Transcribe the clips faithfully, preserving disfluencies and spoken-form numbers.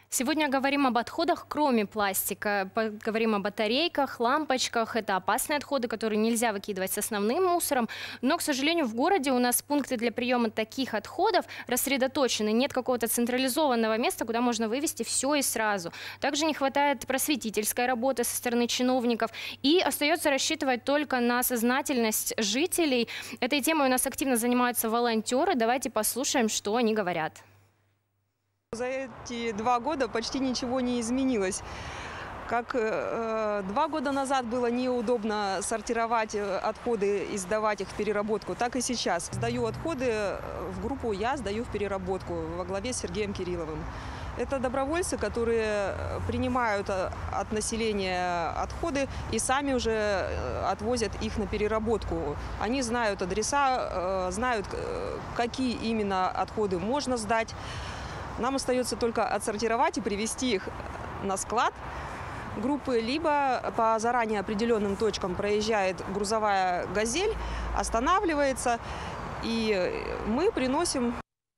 Сегодня говорим об отходах, кроме пластика. Говорим о батарейках, лампочках. Это опасные отходы, которые нельзя выкидывать с основным мусором. Но, к сожалению, в городе у нас пункты для приема таких отходов рассредоточены. Нет какого-то централизованного места, куда можно вывести все и сразу. Также не хватает просветительской работы со стороны чиновников. И остается рассчитывать только на сознательность жителей. Этой темой у нас активно занимаются волонтеры. Давайте послушаем, что они говорят. За эти два года почти ничего не изменилось. Как э, два года назад было неудобно сортировать отходы и сдавать их в переработку, так и сейчас. Сдаю отходы в группу «Я сдаю в переработку» во главе с Сергеем Кирилловым. Это добровольцы, которые принимают от населения отходы и сами уже отвозят их на переработку. Они знают адреса, знают, какие именно отходы можно сдать. Нам остается только отсортировать и привезти их на склад группы, либо по заранее определенным точкам проезжает грузовая «Газель», останавливается, и мы приносим.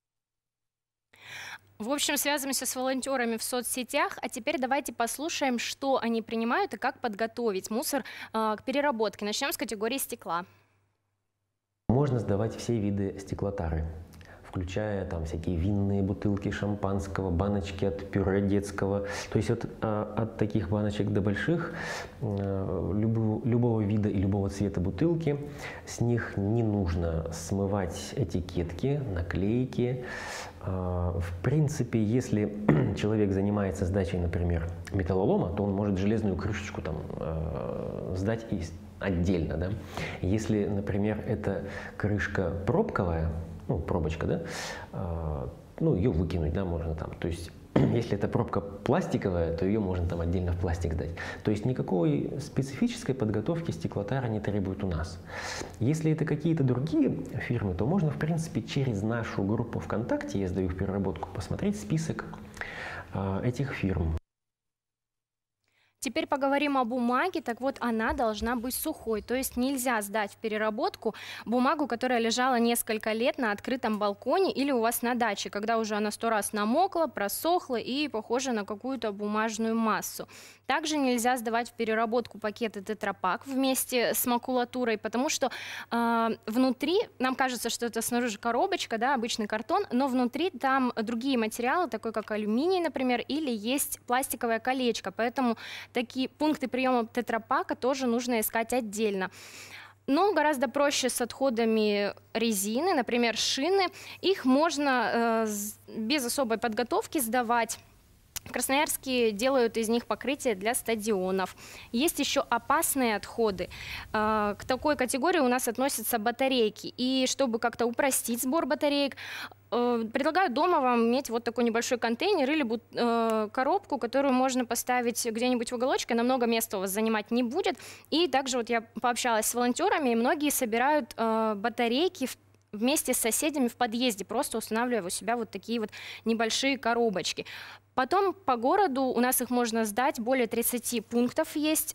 В общем, связываемся с волонтерами в соцсетях. А теперь давайте послушаем, что они принимают и как подготовить мусор э, к переработке. Начнем с категории стекла. Можно сдавать все виды стеклотары, включая там всякие винные бутылки шампанского, баночки от пюре детского. То есть от, от таких баночек до больших, любого, любого вида и любого цвета бутылки. С них не нужно смывать этикетки, наклейки. В принципе, если человек занимается сдачей, например, металлолома, то он может железную крышечку там сдать и отдельно. Да? Если, например, эта крышка пробковая, ну, пробочка, да, а, ну, ее выкинуть, да, можно там. То есть, если эта пробка пластиковая, то ее можно там отдельно в пластик сдать. То есть, никакой специфической подготовки стеклотара не требует у нас. Если это какие-то другие фирмы, то можно, в принципе, через нашу группу ВКонтакте, я сдаю в переработку, посмотреть список а, этих фирм. Теперь поговорим о бумаге. Так вот, она должна быть сухой. То есть нельзя сдать в переработку бумагу, которая лежала несколько лет на открытом балконе или у вас на даче, когда уже она сто раз намокла, просохла и похожа на какую-то бумажную массу. Также нельзя сдавать в переработку пакеты тетрапак вместе с макулатурой, потому что э, внутри, нам кажется, что это снаружи коробочка, да, обычный картон, но внутри там другие материалы, такой как алюминий, например, или есть пластиковое колечко, поэтому такие пункты приема тетрапака тоже нужно искать отдельно. Но гораздо проще с отходами резины, например, шины. Их можно э, без особой подготовки сдавать. В Красноярске делают из них покрытие для стадионов. Есть еще опасные отходы. К такой категории у нас относятся батарейки. И чтобы как-то упростить сбор батареек, предлагаю дома вам иметь вот такой небольшой контейнер или коробку, которую можно поставить где-нибудь в уголочке. Намного места у вас занимать не будет. И также вот я пообщалась с волонтерами, и многие собирают батарейки в вместе с соседями в подъезде, просто устанавливая у себя вот такие вот небольшие коробочки. Потом по городу у нас их можно сдать, более тридцати пунктов есть.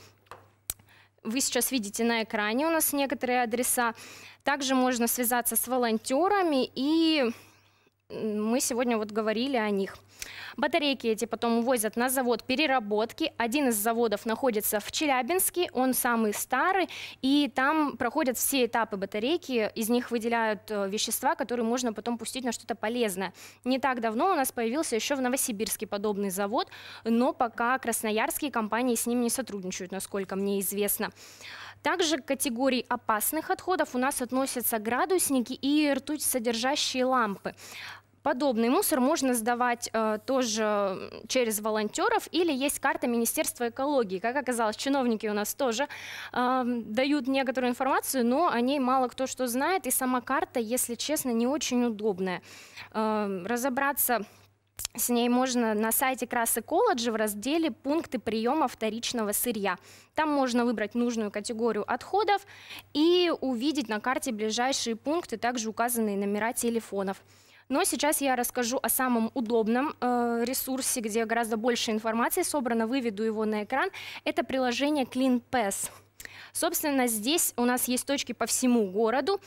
Вы сейчас видите на экране у нас некоторые адреса. Также можно связаться с волонтерами, и мы сегодня вот говорили о них. Батарейки эти потом увозят на завод переработки. Один из заводов находится в Челябинске, он самый старый, и там проходят все этапы батарейки, из них выделяют вещества, которые можно потом пустить на что-то полезное. Не так давно у нас появился еще в Новосибирске подобный завод, но пока красноярские компании с ним не сотрудничают, насколько мне известно. Также к категории опасных отходов у нас относятся градусники и ртуть содержащие лампы. Подобный мусор можно сдавать э, тоже через волонтеров, или есть карта Министерства экологии. Как оказалось, чиновники у нас тоже э, дают некоторую информацию, но о ней мало кто что знает, и сама карта, если честно, не очень удобная. Э, разобраться с ней можно на сайте Красэколоджи в разделе «Пункты приема вторичного сырья». Там можно выбрать нужную категорию отходов и увидеть на карте ближайшие пункты, также указанные номера телефонов. Но сейчас я расскажу о самом удобном э, ресурсе, где гораздо больше информации собрано, выведу его на экран. Это приложение CleanPass. Собственно, здесь у нас есть точки по всему городу,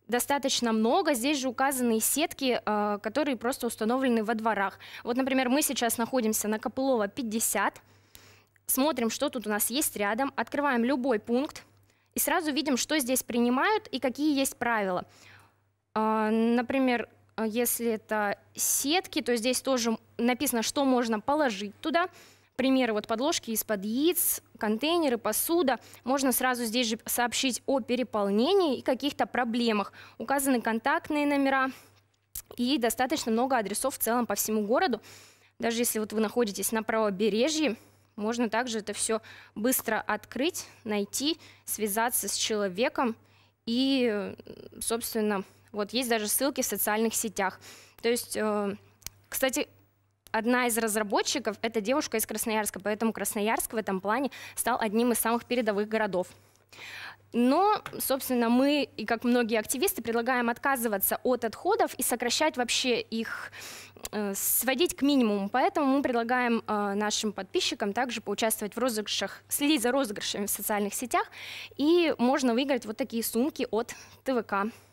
достаточно много. Здесь же указаны сетки, э, которые просто установлены во дворах. Вот, например, мы сейчас находимся на Копылова пятьдесят, смотрим, что тут у нас есть рядом, открываем любой пункт и сразу видим, что здесь принимают и какие есть правила. Э, например, если это сетки, то здесь тоже написано, что можно положить туда. Примеры, вот подложки из-под яиц, контейнеры, посуда. Можно сразу здесь же сообщить о переполнении и каких-то проблемах. Указаны контактные номера и достаточно много адресов в целом по всему городу. Даже если вот вы находитесь на правобережье, можно также это все быстро открыть, найти, связаться с человеком. И, собственно, вот есть даже ссылки в социальных сетях. То есть, э, кстати, одна из разработчиков – это девушка из Красноярска, поэтому Красноярск в этом плане стал одним из самых передовых городов. Но, собственно, мы, и как многие активисты, предлагаем отказываться от отходов и сокращать вообще их, э, сводить к минимуму. Поэтому мы предлагаем э, нашим подписчикам также поучаствовать в розыгрышах, следить за розыгрышами в социальных сетях, и можно выиграть вот такие сумки от ТВК.